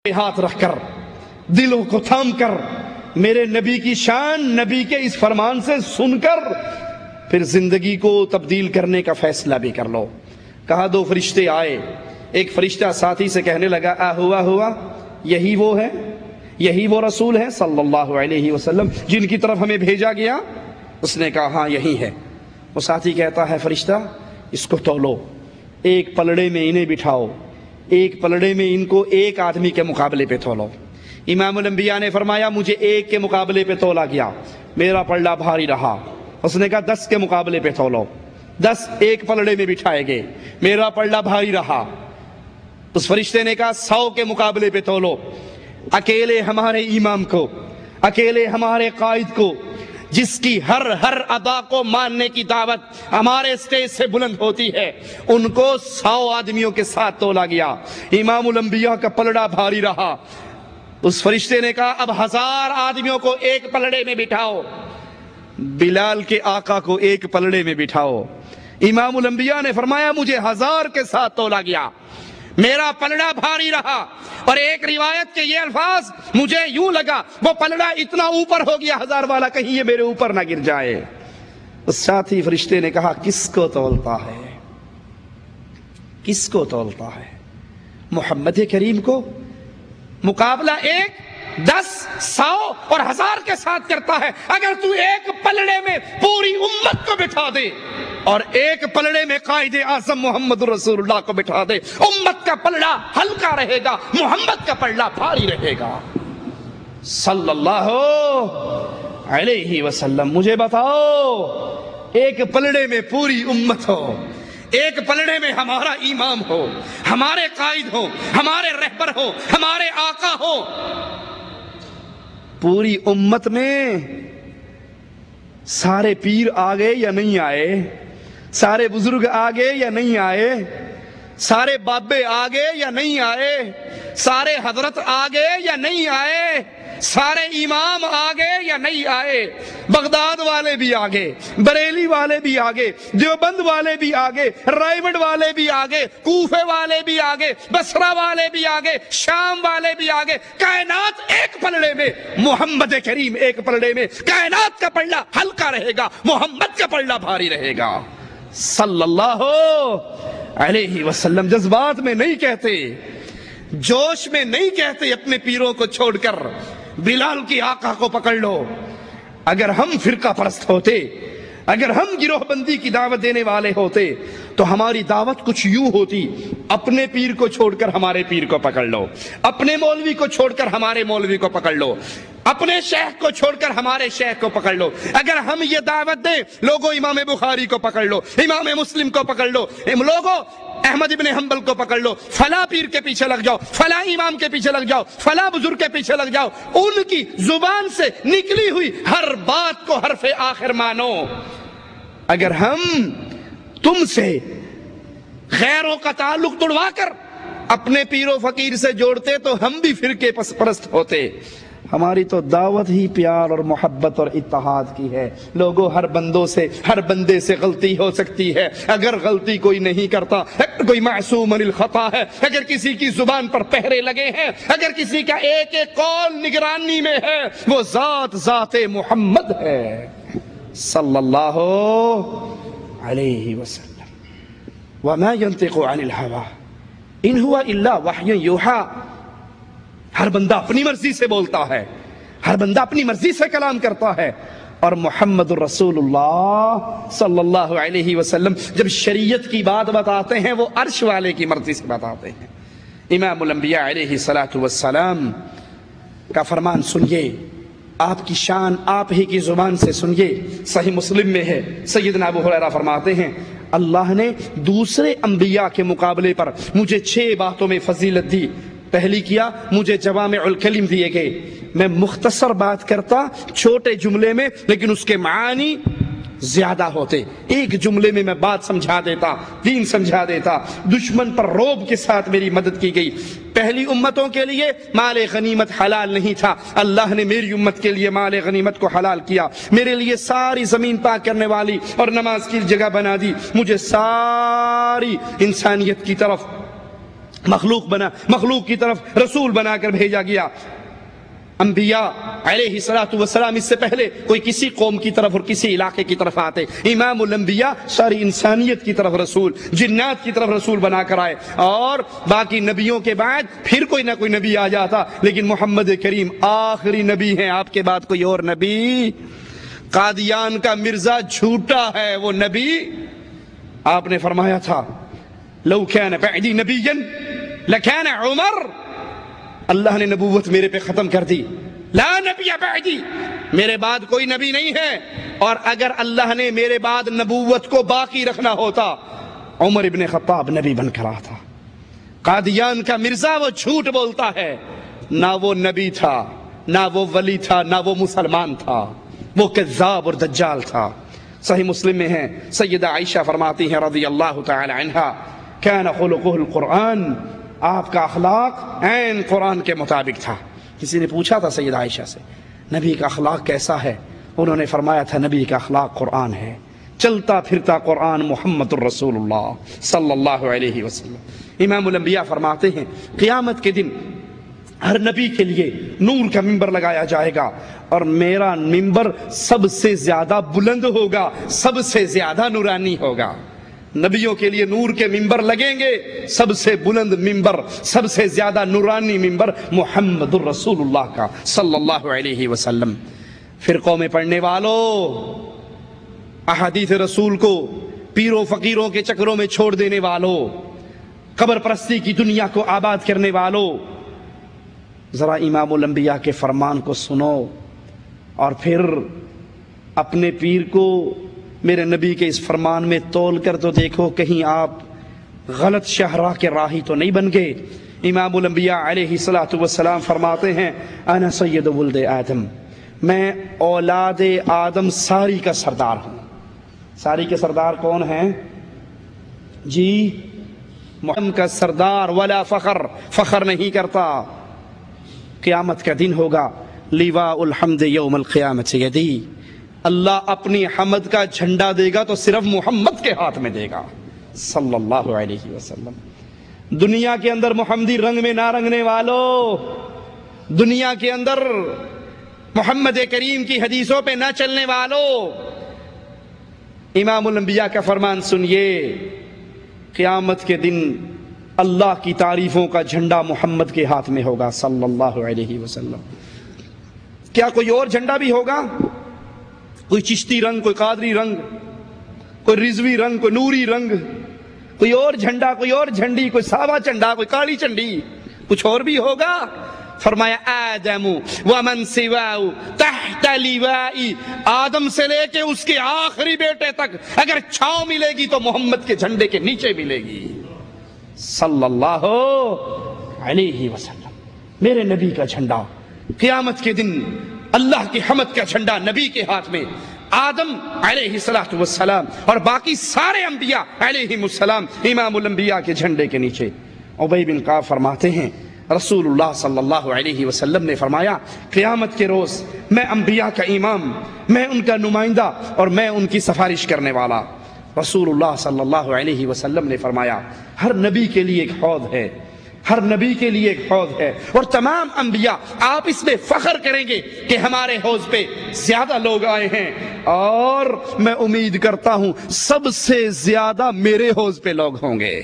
ہاتھ رکھ کر دلوں کو تھام کر میرے نبی کی شان، نبی کے اس فرمان سے سن کر پھر زندگی کو تبدیل کرنے کا فیصلہ بھی کر لو۔ کہا دو فرشتے آئے، ایک فرشتہ ساتھی سے کہنے لگا ہوا یہی وہ ہے، یہی وہ رسول ہے صلی اللہ علیہ وسلم جن کی طرف ہمیں بھیجا گیا؟ اس نے کہا ہاں یہی ہے۔ وہ ساتھی کہتا ہے فرشتہ اس کو تولو، ایک پلڑے میں انہیں بٹھاؤ، ایک پلڑے میں ان کو ایک آدمی کے مقابلے پہ تولو۔ امام الانبیاء نے فرمایا مجھے ایک کے مقابلے پہ تولا گیا، میرا پلڑا بھاری رہا۔ اس نے کہا 10 کے مقابلے پہ تولو، 10 ایک پلڑے میں بٹھائے گئے، میرا پلڑا بھاری رہا۔ اس فرشتے نے کہا 100 کے مقابلے پہ تولو، اکیلے ہمارے امام کو، اکیلے ہمارے قائد کو، جس کی ہر ادا کو ماننے کی دعوت ہمارے سٹیج سے بلند ہوتی ہے، ان کو 100 آدمیوں کے ساتھ تولا گیا۔ امام الانبیاء کا پلڑا بھاری رہا۔ اس فرشتے نے کہا اب 1000 آدمیوں کو ایک پلڑے میں بٹھاؤ، بلال کے آقا کو ایک پلڑے میں بٹھاؤ۔ امام الانبیاء نے فرمایا مجھے 1000 کے ساتھ تولا گیا، میرا پلڑا بھاری رہا، اور ایک روایت کے یہ الفاظ مجھے یوں لگا وہ پلڑا اتنا اوپر ہو گیا 1000 والا کہیں یہ میرے اوپر نہ گر جائے۔ اس ساتھی فرشتے نے کہا کس کو تولتا ہے، کس کو تولتا ہے؟ محمد کریم کو؟ مقابلہ 1 10 100 اور 1000 کے ساتھ کرتا ہے۔ اگر تو ایک پلڑے میں پوری امت کو بٹھا دے اور ایک پلڑے میں قائد اعظم محمد رسول اللہ کو بٹھا دے، امت کا پلڑا ہلکا رہے گا، محمد کا پلڑا بھاری رہے گا صلی اللہ علیہ وسلم۔ مجھے بتاؤ ایک پلڑے میں پوری امت ہو، ایک پلڑے میں ہمارا امام ہو، ہمارے قائد ہو، ہمارے رہبر ہو، ہمارے آقا ہو، پوری امت میں سارے پیر آگے یا نہیں آئے، سارے بزرگ آگے یا نہیں آئے، سارے بابے آگے یا نہیں آئے، سارے حضرت آگے یا نہیں آئے، سارے امام آگے یا نہیں آئے، بغداد والے بھی آگے، بریلی والے بھی آگے، دیوبند والے بھی آگے، رائمنڈ والے بھی آگے، کوفے والے بھی آگے، بصرہ والے بھی آگے، شام والے بھی آگے، کائنات ایک پلڑے میں، محمد کریم ایک پلڑے میں، کائنات کا پلڑا ہلکا رہے گا، محمد کا پلڑا بھاری رہے گا صلی اللہ علیہ وسلم۔ جذبات میں نہیں کہتے، جوش میں نہیں کہتے اپنے پیروں کو چھوڑ کر بلال کی آقا کو پکڑ لو۔ اگر ہم فرقہ پرست ہوتے، اگر ہم گروہ بندی کی دعوت دینے والے ہوتے تو ہماری دعوت کچھ یوں ہوتی، اپنے پیر کو چھوڑ کر ہمارے پیر کو پکڑ لو، اپنے مولوی کو چھوڑ کر ہمارے مولوی کو پکڑ لو، اپنے شیخ کو چھوڑ کر ہمارے شیخ کو پکڑ لو۔ اگر ہم یہ دعوت دیں لوگوں امام بخاری کو پکڑ لو، امام مسلم کو پکڑ لو، لوگوں احمد ابن حنبل کو پکڑ لو، فلاں پیر کے پیچھے لگ جاؤ، فلاں امام کے پیچھے لگ جاؤ، فلاں بزرگ کے پیچھے لگ جاؤ، ان کی زبان سے نکلی ہوئی ہر بات کو حرف آخر مانو۔ اگر ہم تم سے غیروں کا تعلق توڑوا کر اپنے پیر و فقیر سے جوڑتے تو ہم بھی فرقے پرست ہوتے۔ ہماری تو دعوت ہی پیار اور محبت اور اتحاد کی ہے۔ لوگوں ہر بندے سے غلطی ہو سکتی ہے، اگر غلطی کوئی نہیں کرتا، کوئی معصوم من الخطا ہے، اگر کسی کی زبان پر پہرے لگے ہیں، اگر کسی کا ایک ایک قول نگرانی میں ہے، وہ ذات محمد ہے صلی اللہ علیہ وسلم۔ وما ينطق عن الهوى ان هو الا وحی یوحی۔ ہر بندہ اپنی مرضی سے بولتا ہے، ہر بندہ اپنی مرضی سے کلام کرتا ہے، اور محمد الرسول اللہ صلی اللہ علیہ وسلم جب شریعت کی بات بتاتے ہیں وہ عرش والے کی مرضی سے بتاتے ہیں۔ امام الانبیاء علیہ الصلوۃ والسلام کا فرمان سنیے، آپ کی شان آپ ہی کی زبان سے سنیے۔ صحیح مسلم میں ہے، سیدنا ابو ہریرہ فرماتے ہیں اللہ نے دوسرے انبیاء کے مقابلے پر مجھے 6 باتوں میں فضیلت دی۔ پہلی کیا، مجھے جوامع الکلم دیے گئے، میں مختصر بات کرتا چھوٹے جملے میں لیکن اس کے معانی زیادہ ہوتے، ایک جملے میں بات سمجھا دیتا، دین سمجھا دیتا۔ دشمن پر روب کے ساتھ میری مدد کی گئی۔ پہلی امتوں کے لیے مال غنیمت حلال نہیں تھا، اللہ نے میری امت کے لیے مال غنیمت کو حلال کیا، میرے لیے ساری زمین پاک کرنے والی اور نماز کی جگہ بنا دی، مجھے ساری انسانیت کی طرف مخلوق بنا، مخلوق کی طرف رسول بنا کر بھیجا گیا۔ انبیاء علیہ الصلوۃ والسلام اس سے پہلے کوئی کسی قوم کی طرف اور کسی علاقے کی طرف آتے، امام الانبیاء ساری انسانیت کی طرف رسول، جنات کی طرف رسول بنا کر آئے، اور باقی نبیوں کے بعد پھر کوئی نہ کوئی نبی آ جاتا، لیکن محمد کریم آخری نبی ہیں، آپ کے بعد کوئی اور نبی۔ قادیان کا مرزا جھوٹا ہے وہ نبی، آپ نے فرمایا تھا لو کان بعدی نبی لکان عمر، اللہ نے نبوت میرے پہ ختم کر دی، لا نبی بعدی، میرے بعد کوئی نبی نہیں ہے، اور اگر اللہ نے میرے بعد نبوت کو باقی رکھنا ہوتا عمر ابن خطاب نبی بن کر آتا۔ قادیان کا مرزا وہ جھوٹ بولتا ہے، نہ وہ نبی تھا، نہ وہ ولی تھا، نہ وہ مسلمان تھا، وہ کذاب اور دجال تھا۔ صحیح مسلم میں ہے، سیدہ عائشہ فرماتی ہیں رضی اللہ تعالی عنہا، کان خلقہ القرآن، آپ کا اخلاق عین قرآن کے مطابق تھا۔ کسی نے پوچھا تھا سیدہ عائشہ سے نبی کا اخلاق کیسا ہے، انہوں نے فرمایا تھا نبی کا اخلاق قرآن ہے، چلتا پھرتا قرآن محمد الرسول اللہ صلی اللہ علیہ وسلم۔ امام الانبیاء فرماتے ہیں قیامت کے دن ہر نبی کے لیے نور کا ممبر لگایا جائے گا، اور میرا ممبر سب سے زیادہ بلند ہوگا، سب سے زیادہ نورانی ہوگا۔ نبیوں کے لیے نور کے ممبر لگیں گے، سب سے بلند ممبر، سب سے زیادہ نورانی ممبر محمد الرسول اللہ کا صلی اللہ علیہ وسلم۔ فرقوں میں پڑھنے والوں، احادیث رسول کو پیروں فقیروں کے چکروں میں چھوڑ دینے والوں، قبر پرستی کی دنیا کو آباد کرنے والوں، ذرا امام الانبیاء کے فرمان کو سنو، اور پھر اپنے پیر کو میرے نبی کے اس فرمان میں تول کر تو دیکھو کہیں آپ غلط شہراہ کے راہی تو نہیں بن گئے۔ امام الانبیاء علیہ الصلوۃ والسلام فرماتے ہیں انا سید ولد آدم، میں اولاد آدم ساری کا سردار ہوں۔ ساری کے سردار کون ہیں جی؟ محمد کا سردار، ولا فخر، فخر نہیں کرتا۔ قیامت کا دن ہوگا، لیواء الحمد یوم القیامت یدی، اللہ اپنی حمد کا جھنڈا دے گا تو صرف محمد کے ہاتھ میں دے گا صلی اللہ علیہ وسلم۔ دنیا کے اندر محمدی رنگ میں نہ رنگنے والوں، دنیا کے اندر محمد کریم کی حدیثوں پہ نہ چلنے والوں، امام الانبیاء کا فرمان سنیے، قیامت کے دن اللہ کی تعریفوں کا جھنڈا محمد کے ہاتھ میں ہوگا صلی اللہ علیہ وسلم۔ کیا کوئی اور جھنڈا بھی ہوگا؟ کوئی چشتی رنگ، کوئی قادری رنگ، کوئی رضوی رنگ، کوئی نوری رنگ، کوئی اور جھنڈا، کوئی اور جھنڈی، کوئی ساوا جھنڈا، کوئی کالی جھنڈی، کچھ اور بھی ہوگا؟ فرمایا آدم ومن سواہ تحت لیوائی، آدم سے لے کے اس کے آخری بیٹے تک اگر چھاؤں ملے گی تو محمد کے جھنڈے کے نیچے ملے گی صلی اللہ علیہ وسلم۔ میرے نبی کا جھنڈا قیامت کے دن، اللہ کی حمد کا جھنڈا نبی کے ہاتھ میں، آدم علیہ الصلوۃ والسلام اور باقی سارے انبیاء علیہم السلام امام الانبیاء کے جھنڈے کے نیچے۔ ابی بن کعب فرماتے ہیں رسول اللہ صلی اللہ علیہ وسلم نے فرمایا قیامت کے روز میں انبیاء کا امام، میں ان کا نمائندہ اور میں ان کی سفارش کرنے والا۔ رسول اللہ صلی اللہ علیہ وسلم نے فرمایا ہر نبی کے لیے ایک حوض ہے، ہر نبی کے لیے ایک حوض ہے، اور تمام انبیاء آپ اس میں فخر کریں گے کہ ہمارے حوض پہ زیادہ لوگ آئے ہیں، اور میں امید کرتا ہوں سب سے زیادہ میرے حوض پہ لوگ ہوں گے۔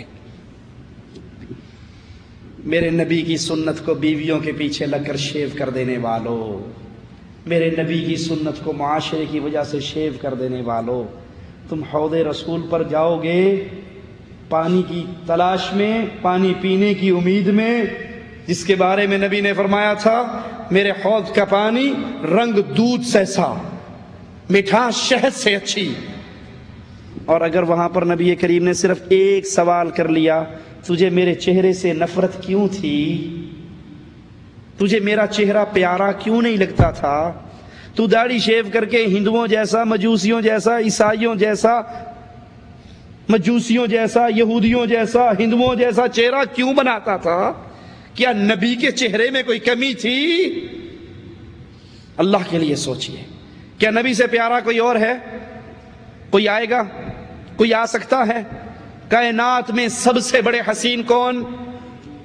میرے نبی کی سنت کو بیویوں کے پیچھے لگ کر شیو کر دینے والوں، میرے نبی کی سنت کو معاشرے کی وجہ سے شیو کر دینے والوں، تم حوض رسول پر جاؤ گے پانی کی تلاش میں، پانی پینے کی امید میں، جس کے بارے میں نبی نے فرمایا تھا میرے حوض کا پانی رنگ دودھ سیسا، مٹھاس شہد سے اچھی۔ اور اگر وہاں پر نبی کریم نے صرف ایک سوال کر لیا تجھے میرے چہرے سے نفرت کیوں تھی، تجھے میرا چہرہ پیارا کیوں نہیں لگتا تھا، تو داڑھی شیو کر کے ہندوؤں جیسا، مجوسیوں جیسا، عیسائیوں جیسا، مجوسیوں جیسا، یہودیوں جیسا، ہندوؤں جیسا چہرہ کیوں بناتا تھا؟ کیا نبی کے چہرے میں کوئی کمی تھی؟ اللہ کے لیے سوچئے، کیا نبی سے پیارا کوئی اور ہے؟ کوئی آئے گا؟ کوئی آ سکتا ہے؟ کائنات میں سب سے بڑے حسین کون؟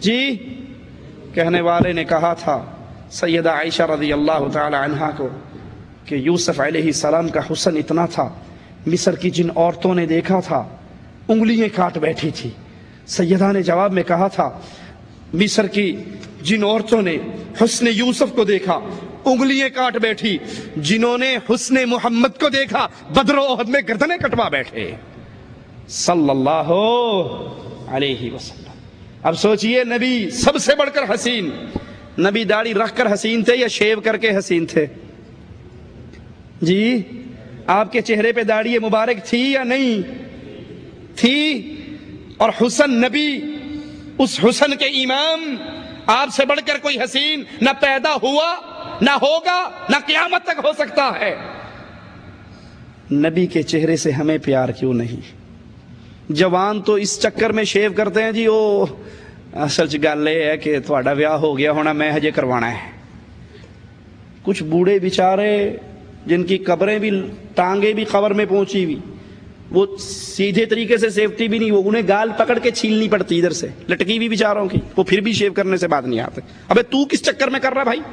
جی کہنے والے نے کہا تھا سیدہ عائشہ رضی اللہ تعالی عنہا کو کہ یوسف علیہ السلام کا حسن اتنا تھا، مصر کی جن عورتوں نے دیکھا تھا انگلیاں کاٹ بیٹھی تھی۔ سیدہ نے جواب میں کہا تھا مصر کی جن عورتوں نے حسن یوسف کو دیکھا انگلیاں کاٹ بیٹھی، جنہوں نے حسن محمد کو دیکھا بدر و احد میں گردنیں کٹوا بیٹھے صلی اللہ علیہ وسلم۔ اب سوچئے نبی سب سے بڑھ کر حسین، نبی داڑھی رکھ کر حسین تھے یا شیو کر کے حسین تھے؟ جی آپ کے چہرے پہ داڑھی مبارک تھی یا نہیں تھی؟ اور حسن نبی، اس حسن کے امام، آپ سے بڑھ کر کوئی حسین نہ پیدا ہوا نہ ہوگا نہ قیامت تک ہو سکتا ہے۔ نبی کے چہرے سے ہمیں پیار کیوں نہیں؟ جوان تو اس چکر میں شیو کرتے ہیں جی وہ اصل گل یہ ہے کہ تھوڑا بیاہ ہو گیا ہونا میں ہجے کروانا ہے۔ کچھ بوڑھے بیچارے جن کی قبریں بھی ٹانگیں بھی قبر میں پہنچی ہوئی، وہ سیدھے طریقے سے سیفٹی بھی نہیں، وہ انہیں گال پکڑ کے چھیلنی پڑتی ادھر سے، لٹکی بھی بیچاروں کی، وہ پھر بھی شیو کرنے سے بات نہیں آتے۔ ابے تو کس چکر میں کر رہا بھائی؟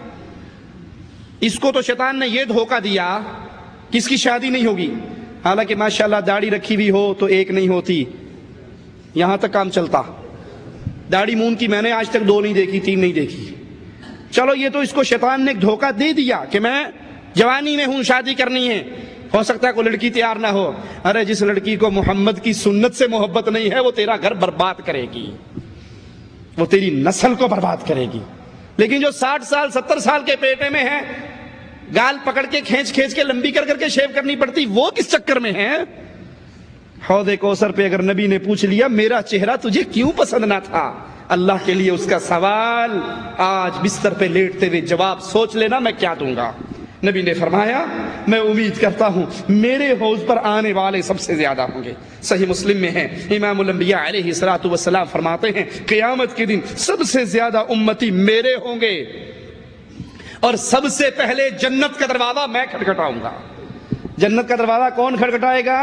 اس کو تو شیطان نے یہ دھوکہ دیا کہ اس کی شادی نہیں ہوگی، حالانکہ ماشاءاللہ داڑھی رکھی بھی ہو تو ایک نہیں ہوتی، یہاں تک کام چلتا۔ داڑھی مون کی میں نے آج تک 2 نہیں دیکھی، 3 نہیں دیکھی۔ چلو یہ تو اس کو شیطان نے ایک دھوکہ دے دیا کہ میں جوانی میں ہوں، شادی کرنی ہے، ہو سکتا ہے کوئی لڑکی تیار نہ ہو۔ ارے جس لڑکی کو محمد کی سنت سے محبت نہیں ہے وہ تیرا گھر برباد کرے گی، وہ تیری نسل کو برباد کرے گی۔ لیکن جو 60 سال 70 سال کے پیٹے میں ہے، گال پکڑ کے کھینچ کے لمبی کر کے شیو کرنی پڑتی، وہ کس چکر میں ہے؟ حوض کوثر پہ اگر نبی نے پوچھ لیا میرا چہرہ تجھے کیوں پسند نہ تھا، اللہ کے لیے اس کا سوال آج بستر پہ لیٹتے ہوئے جواب سوچ لینا میں کیا دوں گا۔ نبی نے فرمایا میں امید کرتا ہوں میرے حوض پر آنے والے سب سے زیادہ ہوں گے۔ صحیح مسلم میں ہے، امام الانبیاء علیہ الصلوۃ والسلام فرماتے ہیں قیامت کے دن سب سے زیادہ امتی میرے ہوں گے اور سب سے پہلے جنت کا دروازہ میں کھٹکھٹاؤں گا۔ جنت کا دروازہ کون کھٹکھٹائے گا؟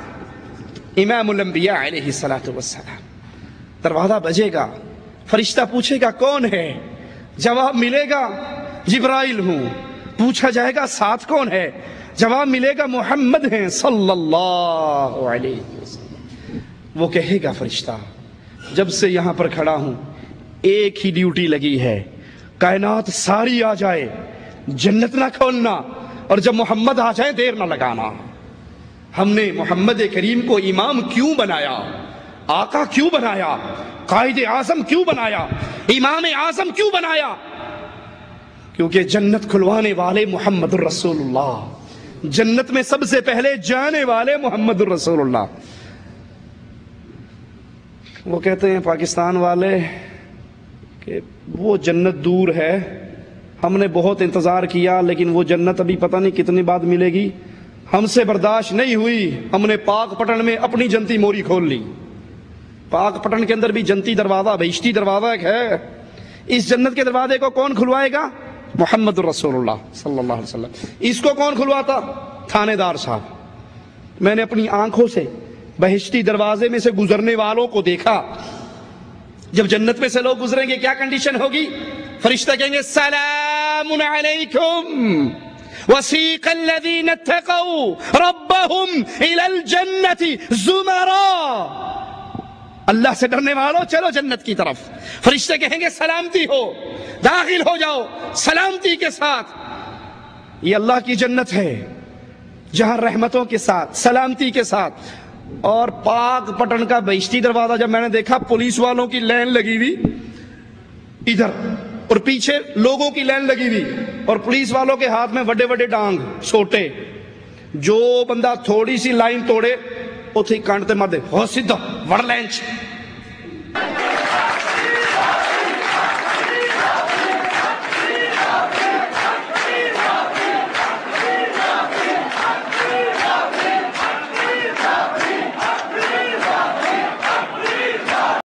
امام الانبیاء علیہ الصلوۃ والسلام۔ دروازہ بجے گا، فرشتہ پوچھے گا کون ہے؟ جواب ملے گا جبرائیل ہوں۔ پوچھا جائے گا ساتھ کون ہے؟ جواب ملے گا محمد ہیں صلی اللہ علیہ وسلم۔ وہ کہے گا فرشتہ جب سے یہاں پر کھڑا ہوں ایک ہی ڈیوٹی لگی ہے، کائنات ساری آ جائے جنت نہ کھولنا، اور جب محمد آ جائے دیر نہ لگانا۔ ہم نے محمد کریم کو امام کیوں بنایا، آقا کیوں بنایا، قائد اعظم کیوں بنایا، امام اعظم کیوں بنایا؟ کیونکہ جنت کھلوانے والے محمد الرسول اللہ، جنت میں سب سے پہلے جانے والے محمد الرسول اللہ۔ وہ کہتے ہیں پاکستان والے کہ وہ جنت دور ہے، ہم نے بہت انتظار کیا لیکن وہ جنت ابھی پتہ نہیں کتنی بعد ملے گی، ہم سے برداشت نہیں ہوئی، ہم نے پاک پٹن میں اپنی جنتی موری کھول لی۔ پاک پٹن کے اندر بھی جنتی دروازہ، بہشتی دروازہ ایک ہے۔ اس جنت کے دروازے کو کون کھلوائے گا؟ محمد الرسول اللہ صلی اللہ علیہ وسلم۔ اس کو کون کھلواتا؟ تھانے دار صاحب۔ میں نے اپنی آنکھوں سے بہشتی دروازے میں سے گزرنے والوں کو دیکھا۔ جب جنت میں سے لوگ گزریں گے کیا کنڈیشن ہوگی؟ فرشتہ کہیں گے سلام علیکم وسیق الذین اتقوا ربهم الى الجنة زمرا۔ اللہ سے ڈرنے والوں چلو جنت کی طرف۔ فرشتے کہیں گے سلامتی ہو، داخل ہو جاؤ سلامتی کے ساتھ۔ یہ اللہ کی جنت ہے جہاں رحمتوں کے ساتھ، سلامتی کے ساتھ۔ اور پاک پٹن کا بہشتی دروازہ جب میں نے دیکھا، پولیس والوں کی لائن لگی ہوئی ادھر اور پیچھے لوگوں کی لائن لگی ہوئی، اور پولیس والوں کے ہاتھ میں بڑے بڑے ڈانگ چھوٹے۔ جو بندہ تھوڑی سی لائن توڑے اتھی کانٹتے مار دے، ہو سیدھا وڑ لینچ۔